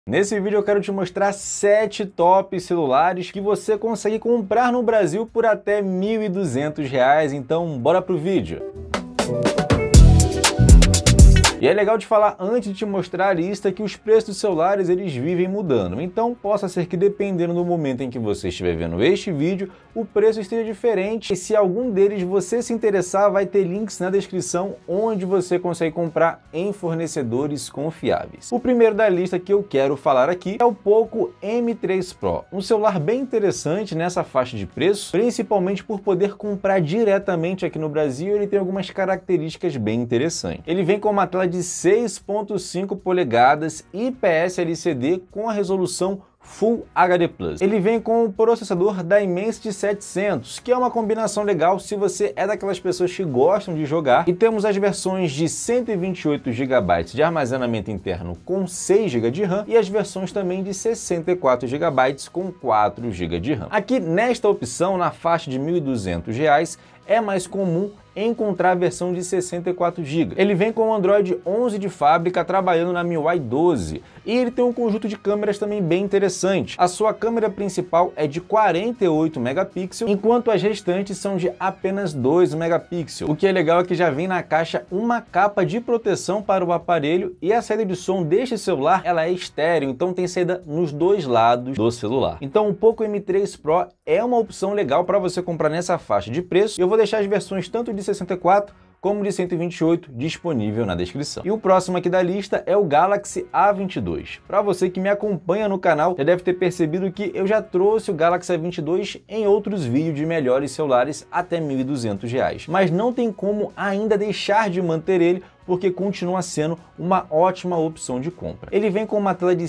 Nesse vídeo eu quero te mostrar 7 top celulares que você consegue comprar no Brasil por até R$ 1.200, então bora pro vídeo! E é legal de falar antes de te mostrar a lista que os preços dos celulares eles vivem mudando, então possa ser que dependendo do momento em que você estiver vendo este vídeo, o preço esteja diferente e se algum deles você se interessar vai ter links na descrição onde você consegue comprar em fornecedores confiáveis. O primeiro da lista que eu quero falar aqui é o Poco M3 Pro, um celular bem interessante nessa faixa de preço, principalmente por poder comprar diretamente aqui no Brasil. Ele tem algumas características bem interessantes. Ele vem com uma tela de 6.5 polegadas IPS LCD com a resolução Full HD+. Ele vem com o processador Dimensity 700, que é uma combinação legal se você é daquelas pessoas que gostam de jogar, e temos as versões de 128 GB de armazenamento interno com 6 GB de RAM e as versões também de 64 GB com 4 GB de RAM. Aqui nesta opção, na faixa de R$ 1.200, é mais comum encontrar a versão de 64 GB. Ele vem com o Android 11 de fábrica trabalhando na MIUI 12 e ele tem um conjunto de câmeras também bem interessante. A sua câmera principal é de 48 megapixels, enquanto as restantes são de apenas 2 megapixels. O que é legal é que já vem na caixa uma capa de proteção para o aparelho e a saída de som deste celular ela é estéreo, então tem saída nos dois lados do celular. Então o Poco M3 Pro é uma opção legal para você comprar nessa faixa de preço. Eu vou deixar as versões tanto de 64 como de 128 disponível na descrição. E o próximo aqui da lista é o Galaxy A22. Para você que me acompanha no canal, já deve ter percebido que eu já trouxe o Galaxy A22 em outros vídeos de melhores celulares até R$ 1.200. Mas não tem como ainda deixar de manter ele, porque continua sendo uma ótima opção de compra. Ele vem com uma tela de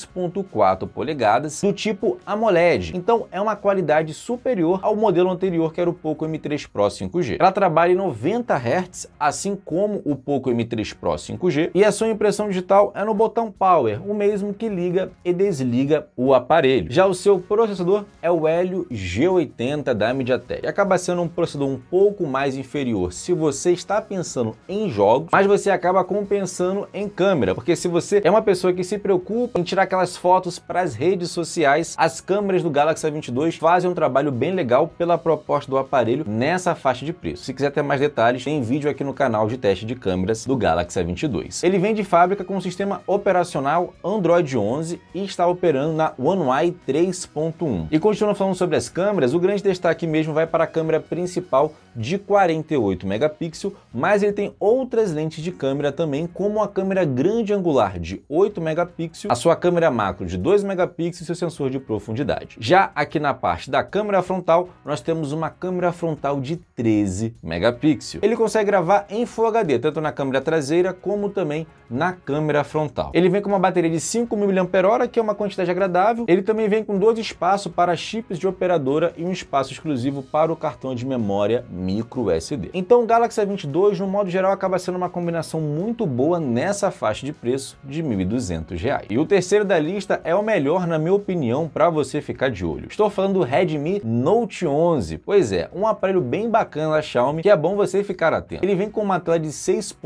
6.4 polegadas do tipo AMOLED, então é uma qualidade superior ao modelo anterior, que era o Poco M3 Pro 5G. Ela trabalha em 90 Hz, assim como o Poco M3 Pro 5G, e a sua impressão digital é no botão Power, o mesmo que liga e desliga o aparelho. Já o seu processador é o Helio G80 da MediaTek, e acaba sendo um processador um pouco mais inferior se você está pensando em jogos, mas você acaba compensando em câmera, porque se você é uma pessoa que se preocupa em tirar aquelas fotos para as redes sociais, as câmeras do Galaxy A22 fazem um trabalho bem legal pela proposta do aparelho nessa faixa de preço. Se quiser ter mais detalhes, tem vídeo aqui no canal de teste de câmeras do Galaxy A22. Ele vem de fábrica com o sistema operacional Android 11 e está operando na One UI 3.1. E continuando falando sobre as câmeras, o grande destaque mesmo vai para a câmera principal de 48 megapixels, mas ele tem outras lentes de câmera também, como a câmera grande angular de 8 megapixels, a sua câmera macro de 2 megapixels e seu sensor de profundidade. Já aqui na parte da câmera frontal, nós temos uma câmera frontal de 13 megapixels. Ele consegue gravar em Full HD, tanto na câmera traseira como também na câmera frontal. Ele vem com uma bateria de 5.000 mAh, que é uma quantidade agradável. Ele também vem com 2 espaços para chips de operadora e um espaço exclusivo para o cartão de memória micro SD. Então o Galaxy A22, no modo geral, acaba sendo uma combinação muito boa nessa faixa de preço de R$ 1.200. E o terceiro da lista é o melhor, na minha opinião, para você ficar de olho. Estou falando do Redmi Note 11. Pois é, um aparelho bem bacana da Xiaomi que é bom você ficar atento. Ele vem com uma tela de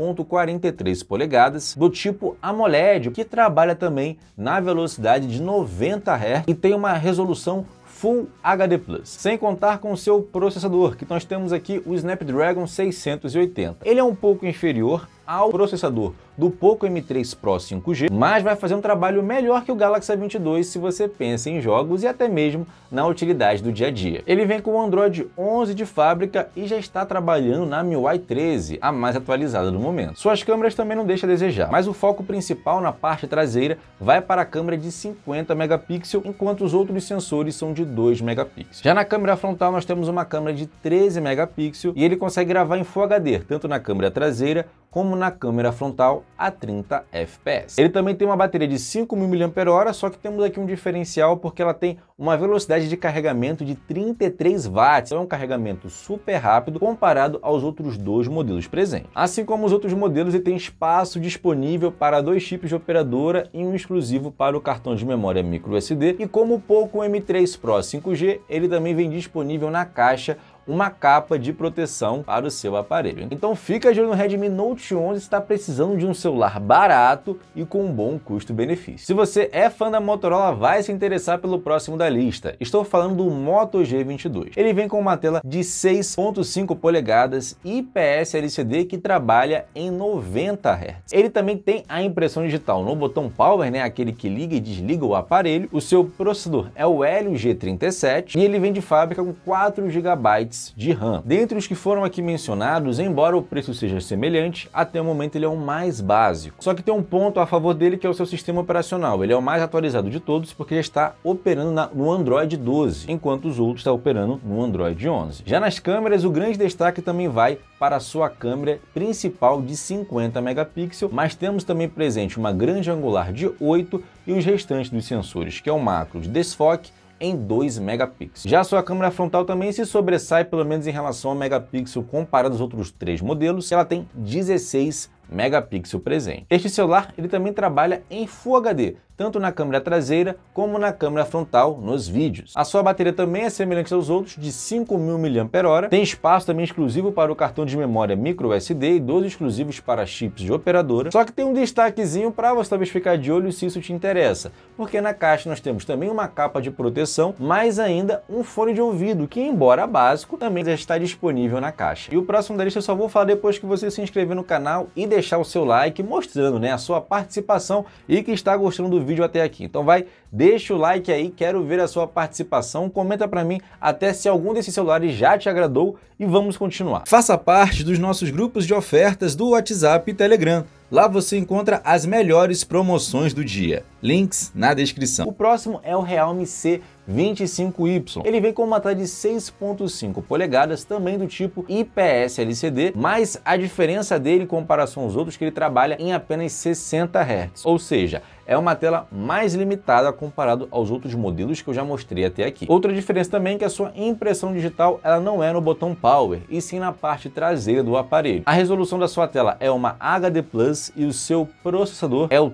6.43 polegadas do tipo AMOLED, que trabalha também na velocidade de 90 Hz e tem uma resolução Full HD+, sem contar com o seu processador, que nós temos aqui o Snapdragon 680. Ele é um pouco inferior ao processador do Poco M3 Pro 5G, mas vai fazer um trabalho melhor que o Galaxy A22 se você pensa em jogos e até mesmo na utilidade do dia a dia. Ele vem com o Android 11 de fábrica e já está trabalhando na MIUI 13, a mais atualizada do momento. Suas câmeras também não deixam a desejar, mas o foco principal na parte traseira vai para a câmera de 50 megapixels, enquanto os outros sensores são de 2 megapixels. Já na câmera frontal nós temos uma câmera de 13 megapixels e ele consegue gravar em Full HD, tanto na câmera traseira como na câmera frontal a 30 fps. Ele também tem uma bateria de 5.000 mAh, só que temos aqui um diferencial porque ela tem uma velocidade de carregamento de 33 watts. Então é um carregamento super rápido comparado aos outros dois modelos presentes. Assim como os outros modelos, ele tem espaço disponível para 2 chips de operadora e um exclusivo para o cartão de memória micro SD. E como o Poco M3 Pro 5G, ele também vem disponível na caixa uma capa de proteção para o seu aparelho. Então fica de olho no Redmi Note 11 se está precisando de um celular barato e com um bom custo-benefício. Se você é fã da Motorola, vai se interessar pelo próximo da lista. Estou falando do Moto G22. Ele vem com uma tela de 6.5 polegadas IPS LCD que trabalha em 90 Hz. Ele também tem a impressão digital no botão Power, né, aquele que liga e desliga o aparelho. O seu processador é o Helio G37 e ele vem de fábrica com 4 GB de RAM. Dentre os que foram aqui mencionados, embora o preço seja semelhante, até o momento ele é o mais básico. Só que tem um ponto a favor dele, que é o seu sistema operacional. Ele é o mais atualizado de todos porque ele está operando no Android 12, enquanto os outros estão operando no Android 11. Já nas câmeras, o grande destaque também vai para a sua câmera principal de 50 megapixels, mas temos também presente uma grande angular de 8 e os restantes dos sensores, que é o macro de desfoque em 2 megapixels. Já a sua câmera frontal também se sobressai, pelo menos em relação ao megapixel comparado aos outros 3 modelos, ela tem 16 megapixels presente. Este celular ele também trabalha em Full HD, tanto na câmera traseira como na câmera frontal nos vídeos. A sua bateria também é semelhante aos outros, de 5.000 mAh, tem espaço também exclusivo para o cartão de memória microSD e 12 exclusivos para chips de operadora. Só que tem um destaquezinho para você talvez ficar de olho se isso te interessa, porque na caixa nós temos também uma capa de proteção, mais ainda um fone de ouvido, que embora básico, também já está disponível na caixa. E o próximo da lista eu só vou falar depois que você se inscrever no canal e deixar o seu like mostrando, né, a sua participação e que está gostando do vídeo até aqui. Então deixa o like aí, quero ver a sua participação, comenta para mim até se algum desses celulares já te agradou e vamos continuar. Faça parte dos nossos grupos de ofertas do WhatsApp e Telegram. Lá você encontra as melhores promoções do dia. Links na descrição. O próximo é o Realme C25Y. Ele vem com uma tela de 6.5 polegadas, também do tipo IPS LCD, mas a diferença dele em comparação aos outros é que ele trabalha em apenas 60 Hz, ou seja, é uma tela mais limitada comparado aos outros modelos que eu já mostrei até aqui. Outra diferença também é que a sua impressão digital ela não é no botão Power, e sim na parte traseira do aparelho. A resolução da sua tela é uma HD Plus e o seu processador é o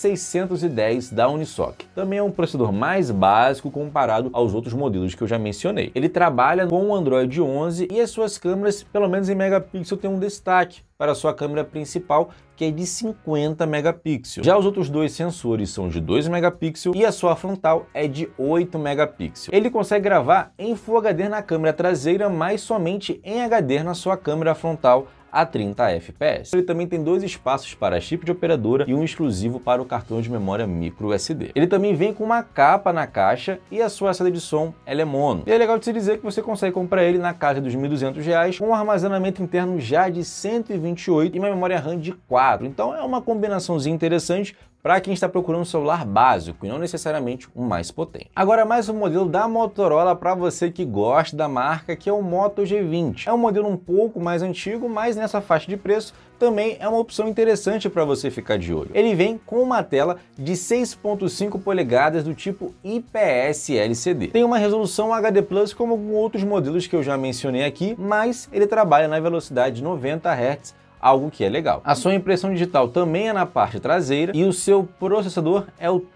T610 da Unisoc. Também é um processador mais básico comparado aos outros modelos que eu já mencionei. Ele trabalha com o Android 11 e as suas câmeras, pelo menos em megapixel, tem um destaque para a sua câmera principal, que é de 50 megapixels. Já os outros dois sensores são de 2 megapixels e a sua frontal é de 8 megapixels. Ele consegue gravar em Full HD na câmera traseira, mas somente em HD na sua câmera frontal a 30 fps. Ele também tem 2 espaços para chip de operadora e um exclusivo para o cartão de memória microSD. Ele também vem com uma capa na caixa e a sua saída de som ela é mono. E é legal de se dizer que você consegue comprar ele na casa dos R$ 1.200 com um armazenamento interno já de 128 e uma memória RAM de 4. Então é uma combinaçãozinha interessante para quem está procurando um celular básico e não necessariamente um mais potente. Agora mais um modelo da Motorola para você que gosta da marca, que é o Moto G20. É um modelo um pouco mais antigo, mas nessa faixa de preço também é uma opção interessante para você ficar de olho. Ele vem com uma tela de 6.5 polegadas do tipo IPS LCD. Tem uma resolução HD Plus como alguns outros modelos que eu já mencionei aqui, mas ele trabalha na velocidade de 90 Hz, algo que é legal. A sua impressão digital também é na parte traseira e o seu processador é o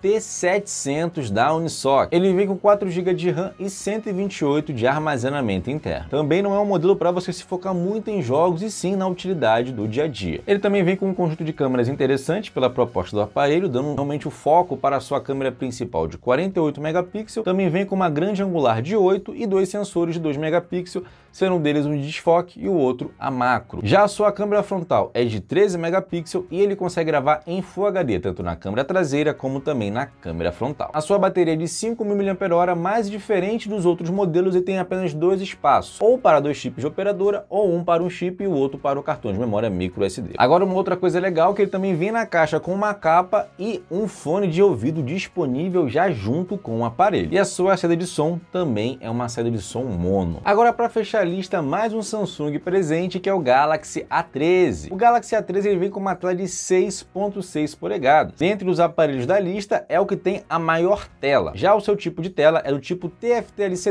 T700 da Unisoc. Ele vem com 4 GB de RAM e 128 de armazenamento interno. Também não é um modelo para você se focar muito em jogos e sim na utilidade do dia a dia. Ele também vem com um conjunto de câmeras interessante pela proposta do aparelho, dando realmente o foco para a sua câmera principal de 48 megapixels. Também vem com uma grande angular de 8 e 2 sensores de 2 megapixels, sendo um deles um de desfoque e o outro a macro. Já a sua câmera frontal é de 13 megapixels e ele consegue gravar em Full HD, tanto na câmera traseira como também na câmera frontal. A sua bateria é de 5.000 mAh, mais diferente dos outros modelos, e tem apenas 2 espaços, ou para 2 chips de operadora, ou um para um chip e o outro para o cartão de memória microSD. Agora uma outra coisa legal é que ele também vem na caixa com uma capa e um fone de ouvido disponível já junto com o aparelho. E a sua saída de som também é uma saída de som mono. Agora para fechar a lista, mais um Samsung presente, que é o Galaxy A13. O Galaxy A13 ele vem com uma tela de 6.6 polegadas. Dentre os aparelhos da lista é o que tem a maior tela. Já o seu tipo de tela é do tipo TFT LCD,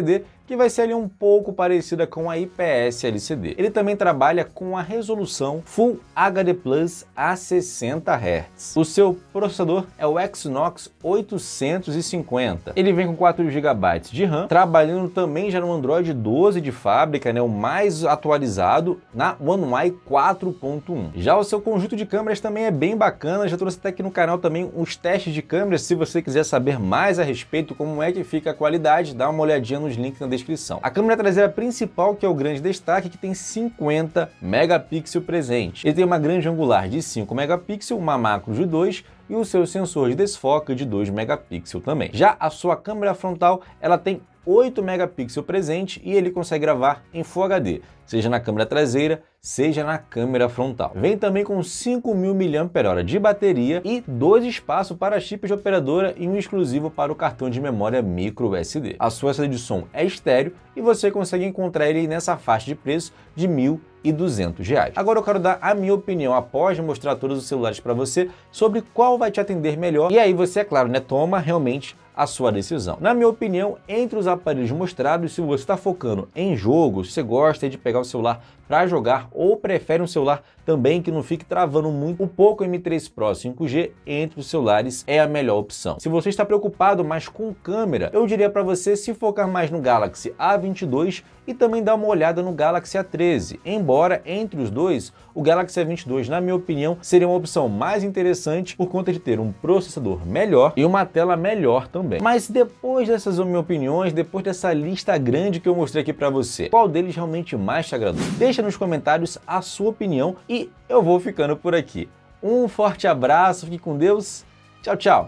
que vai ser ali um pouco parecida com a IPS LCD. Ele também trabalha com a resolução Full HD Plus a 60 Hz. O seu processador é o Exynos 850. Ele vem com 4 GB de RAM, trabalhando também já no Android 12 de fábrica, né, o mais atualizado na One UI 4.1. Já o seu conjunto de câmeras também é bem bacana, já trouxe até aqui no canal também os testes de câmeras. Se você quiser saber mais a respeito como é que fica a qualidade, dá uma olhadinha nos links na descrição. A câmera traseira principal, que é o grande destaque, que tem 50 megapixels presente. Ele tem uma grande angular de 5 megapixels, uma macro de 2 e o seu sensor de desfoque de 2 megapixels também. Já a sua câmera frontal, ela tem 8 megapixels presente e ele consegue gravar em Full HD, seja na câmera traseira, seja na câmera frontal. Vem também com 5.000 mAh de bateria e 2 espaços para chips de operadora e um exclusivo para o cartão de memória micro SD. A sua saída de som é estéreo e você consegue encontrar ele nessa faixa de preço de R$ 1.200. Agora eu quero dar a minha opinião, após mostrar todos os celulares para você, sobre qual vai te atender melhor, e aí você, é claro, né, toma realmente a sua decisão. Na minha opinião, entre os aparelhos mostrados, se você está focando em jogos, você gosta de pegar o celular para jogar ou prefere um celular também que não fique travando muito, o Poco M3 Pro 5G entre os celulares é a melhor opção. Se você está preocupado mais com câmera, eu diria para você se focar mais no Galaxy A22 e também dar uma olhada no Galaxy A13. Embora entre os dois, o Galaxy A22, na minha opinião, seria uma opção mais interessante por conta de ter um processador melhor e uma tela melhor também. Mas depois dessas minhas opiniões, depois dessa lista grande que eu mostrei aqui para você, qual deles realmente mais te agradou? Deixa nos comentários a sua opinião e eu vou ficando por aqui. Um forte abraço, fique com Deus, tchau, tchau!